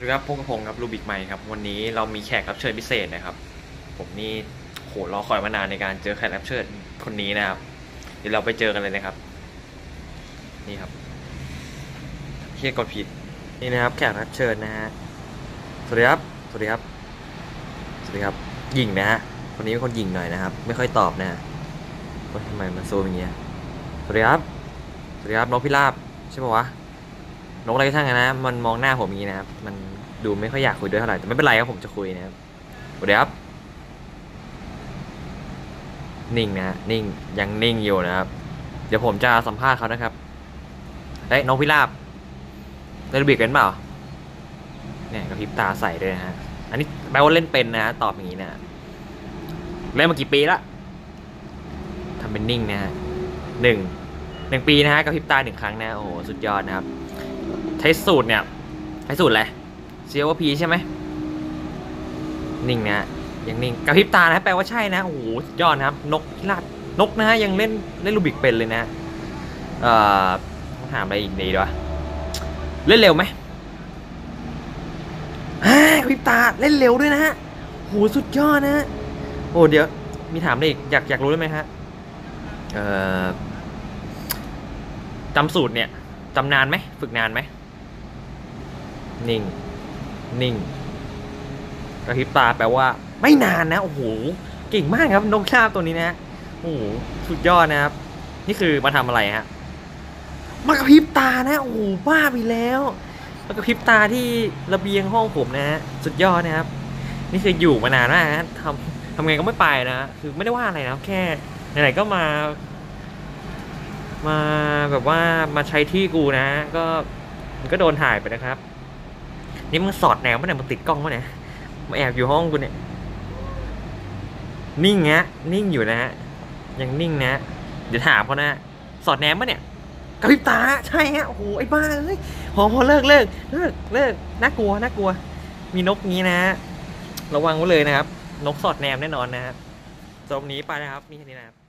ครับพงกระพงครับรูบิกไมค์ครับวันนี้เรามีแขกรับเชิญพิเศษนะครับผมนี่โหรอคอยมานานในการเจอแขกรับเชิญคนนี้นะครับเดี๋ยวเราไปเจอกันเลยนะครับนี่ครับเฮียกดผิดนี่นะครับแขกรับเชิญนะฮะสวัสดีครับสวัสดีครับสวัสดีครับหญิงนะฮะคนนี้เป็นคนหญิงหน่อยนะครับไม่ค่อยตอบนะว่าทำไมมันโซมอย่างเงี้ยสวัสดีครับสวัสดีครับนกพิราบใช่ปะวะนกอะไรก็ช่างนะมันมองหน้าผมอย่างนี้นะครับมันดูไม่ค่อยอยากคุยด้วยเท่าไหร่แต่ไม่เป็นไรครับผมจะคุยนะครับสวัสดีครับนิ่งนะนิ่งยังนิ่งอยู่นะครับเดี๋ยวผมจะสัมภาษณ์เขานะครับได้นกพิราบได้รูบิกเป็นเปล่าเนี่ยกระพริบตาใส่ด้วยนะฮะอันนี้แปลว่าเล่นเป็นนะตอบอย่างนี้นะเล่นมากี่ปีละทำเป็นนิ่งนะฮะหนึ่งหนึ่งปีนะฮะกระพริบตาหนึ่งครั้งนะโอ้โหสุดยอดนะครับใช้สูตรเนี่ยใช้สูตรอะไร COP ใช่ไหมนิ่งนะยังนิ่งกระพริบตานะแปลว่าใช่นะโอ้โหสุดยอดนะครับนกพิราบนกนะฮะยังเล่นรูบิกเป็นเลยนะเอ่อต้องถามอะไรอีกดีด้วยเล่นเร็วไหมกระพริบตาเล่นเร็วด้วยนะฮะโหสุดยอดนะโอ้เดี๋ยวมีถามอะไรอีกอยากรู้ได้ไหมฮะเอ่อจำสูตรเนี่ยจำนานไหมฝึกนานไหมนิ่งนิ่งกระพริบตาแปลว่าไม่นานนะโอ้โหเก่งมากครับนกคาบตัวนี้นะโอ้โหสุดยอดนะครับนี่คือมาทำอะไรฮะมากระพริบตานะโอ้โหบ้าไปแล้วมากระพริบตาที่ระเบียงห้องผมนะฮะสุดยอดนะครับนี่คืออยู่มานานมากนะทำไงก็ไม่ไปนะคือไม่ได้ว่าอะไรนะแค่ไหนๆก็มาแบบว่ามาใช้ที่กูนะก็มันก็โดนถ่ายไปนะครับนี่มึงสอดแนวมั้ยเนี่ยมึงติดกล้องมั้ยเนี่ยมาแอบอยู่ห้องกูเนี่ยนิ่งฮะนิ่งอยู่นะฮะยังนิ่งนะเดี๋ยวถามเขานะสอดแนมมั้ยเนี่ยกระพริบตาใช่ฮะโอ้โหไอ้บ้าเอ้ยพอเลิกน่ากลัวมีนกงี้นะระวังไว้เลยนะครับนกสอดแนมแน่นอนนะครับตรงนี้ไปนะครับนี่แค่นี้นะครับ